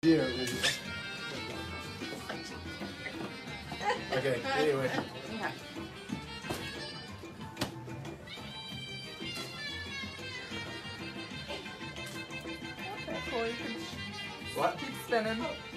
Yeah. Okay, anyway. Okay. Okay, cool. You can What? keep spinning.